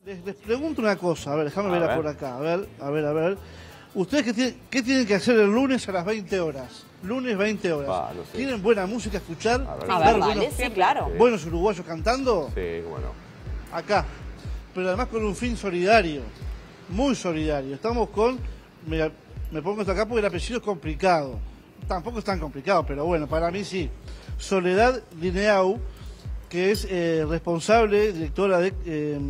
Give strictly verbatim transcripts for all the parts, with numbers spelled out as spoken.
Les, les pregunto una cosa, a ver, déjame A verla ver. por acá, a ver, a ver, a ver. ¿Ustedes qué, tienen- qué tienen que hacer el lunes a las veinte horas? Lunes veinte horas. Pa, no sé. ¿Quieren buena música a escuchar? A ver. A Ver ver, buenos- dale, sí, claro. ¿Buenos uruguayos cantando? Sí, bueno. Acá. Pero además con un fin solidario, muy solidario. Estamos con, mira, me pongo esto acá porque el apellido es complicado. Tampoco es tan complicado, pero bueno, para mí sí. Soledad Lineau, que es eh, responsable, directora de eh,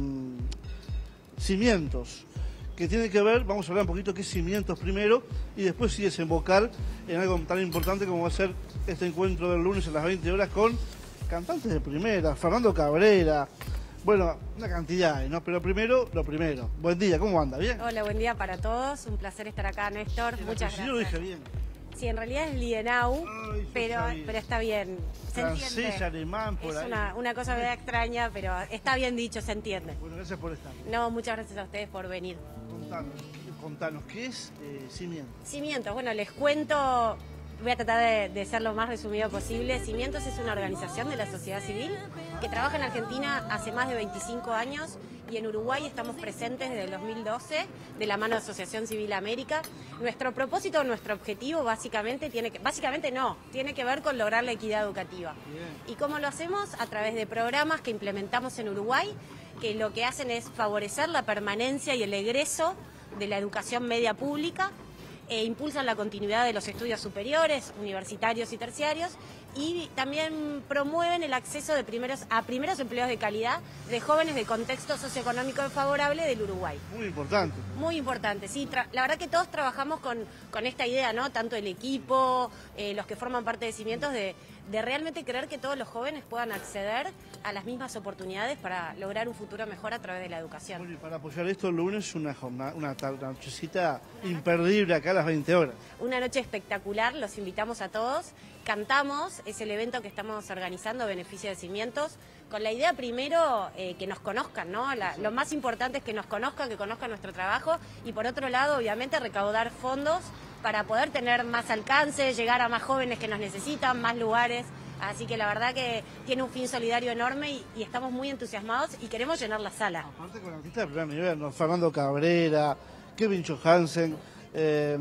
Cimientos, que tiene que ver, vamos a hablar un poquito qué es Cimientos primero y después sí desembocar en algo tan importante como va a ser este encuentro del lunes a las veinte horas con cantantes de primera, Fernando Cabrera, bueno, una cantidad, ¿no? Pero primero, lo primero. Buen día, ¿cómo anda? ¿Bien? Hola, buen día para todos. Un placer estar acá, Néstor. El Muchas apellido gracias. lo dije bien. Sí, en realidad es Lienau, Ay, yo pero, sabía. pero está bien. Se Francés, entiende. alemán, por Es ahí. una, una cosa medio extraña, pero está bien dicho, se entiende. Bueno, gracias por estar. No, muchas gracias a ustedes por venir. Contanos, contanos, ¿qué es eh, Cimientos? Cimientos, bueno, les cuento, voy a tratar de, de ser lo más resumido posible. Cimientos es una organización de la sociedad civil que trabaja en Argentina hace más de veinticinco años y en Uruguay estamos presentes desde el dos mil doce de la mano de Asociación Civil América. Nuestro propósito, nuestro objetivo básicamente tiene que, básicamente no, tiene que ver con lograr la equidad educativa. Bien. ¿Y cómo lo hacemos? A través de programas que implementamos en Uruguay, que lo que hacen es favorecer la permanencia y el egreso de la educación media pública, e impulsan la continuidad de los estudios superiores, universitarios y terciarios, y también promueven el acceso de primeros, a primeros empleos de calidad de jóvenes de contexto socioeconómico favorable del Uruguay. Muy importante. Muy importante, sí. Tra- la verdad que todos trabajamos con, con esta idea, ¿no? Tanto el equipo, eh, los que forman parte de Cimientos, de, de realmente creer que todos los jóvenes puedan acceder a las mismas oportunidades para lograr un futuro mejor a través de la educación. Bueno, y para apoyar esto el lunes una jornada, una, tar- una nochecita imperdible acá a las veinte horas. Una noche espectacular, los invitamos a todos. Cantamos, es el evento que estamos organizando a beneficio de Cimientos, con la idea primero eh, que nos conozcan, ¿no? La- lo más importante es que nos conozcan, que conozcan nuestro trabajo y por otro lado, obviamente, recaudar fondos para poder tener más alcance, llegar a más jóvenes que nos necesitan, más lugares. Así que la verdad que tiene un fin solidario enorme y, y estamos muy entusiasmados y queremos llenar la sala. Aparte con artistas de primer nivel, ¿no? Fernando Cabrera, Kevin Johansen, eh,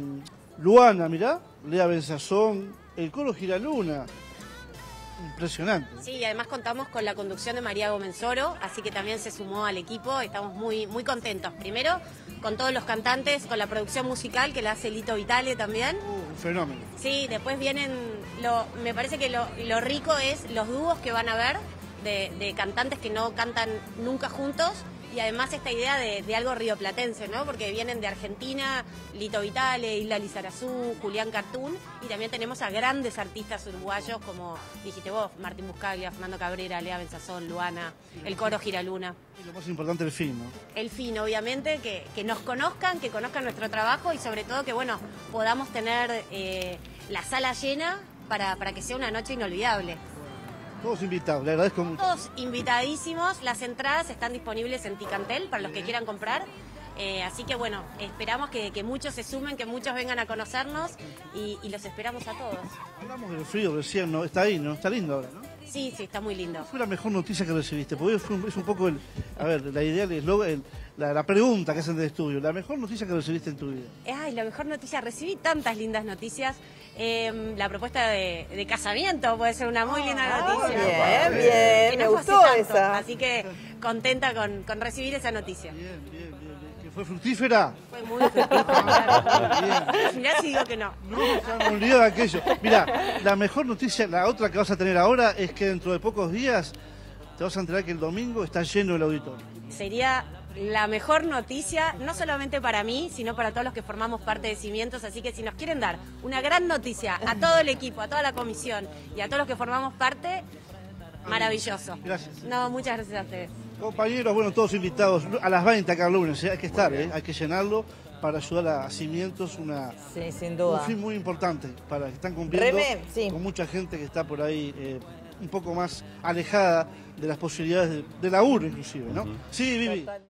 Luana, mirá, Lea Benzazón, el coro Giraluna. Impresionante. Sí, y además contamos con la conducción de María Gomenzoro, así que también se sumó al equipo, estamos muy, muy contentos. Primero, con todos los cantantes, con la producción musical que la hace Lito Vitale también. Uh, un fenómeno. Sí, después vienen, lo, me parece que lo, lo rico es los dúos que van a ver de, de cantantes que no cantan nunca juntos y además esta idea de, de algo rioplatense, ¿no? Porque vienen de Argentina, Lito Vitale, Isla Lizarazu, Julián Cartoon y también tenemos a grandes artistas uruguayos como dijiste vos, Martín Buscaglia, Fernando Cabrera, Lea Benzazón, Luana, el coro Giraluna. Y lo más importante, el fin, ¿no? El fin, obviamente, que, que nos conozcan, que conozcan nuestro trabajo y sobre todo que, bueno, podamos tener eh, la sala llena para, para que sea una noche inolvidable. Todos invitados, le agradezco mucho. Todos invitadísimos, las entradas están disponibles en Ticantel para los que quieran comprar. Eh, así que, bueno, esperamos que, que muchos se sumen, que muchos vengan a conocernos y, y los esperamos a todos. Hablamos del frío recién, ¿no? Está ahí, ¿no? Está lindo ahora, ¿no? Sí, sí, está muy lindo. ¿Cuál fue la mejor noticia que recibiste? Porque fue un- es un poco el... A ver, la idea, el eslogan, el- la, la pregunta que hacen del estudio. La mejor noticia que recibiste en tu vida. Ay, la mejor noticia, recibí tantas lindas noticias. Eh, la propuesta de, de casamiento puede ser una muy linda Ah, noticia. bien, bien, Que me no fue hace gustó tanto, esa. Así que contenta con, con recibir esa noticia. Bien, bien, bien. bien. ¿Que fue fructífera? Fue muy fructífera. Bien. Mirá si digo que no. No, se me olvidó de aquello. Mira, la mejor noticia, la otra que vas a tener ahora es que dentro de pocos días te vas a enterar que el domingo está lleno el auditorio. Sería la mejor noticia, no solamente para mí, sino para todos los que formamos parte de Cimientos. Así que si nos quieren dar una gran noticia a todo el equipo, a toda la comisión y a todos los que formamos parte, maravilloso. Gracias. No, muchas gracias a ustedes. Compañeros, bueno, todos invitados a las veinte acá el lunes, ¿eh? Hay que estar, ¿eh? Hay que llenarlo para ayudar a Cimientos, una, Sí, sin un duda. fin muy importante para que están cumpliendo Reme, sí. con mucha gente que está por ahí eh, un poco más alejada de las posibilidades de, de laburo inclusive, ¿no? Sí, Vivi. Total.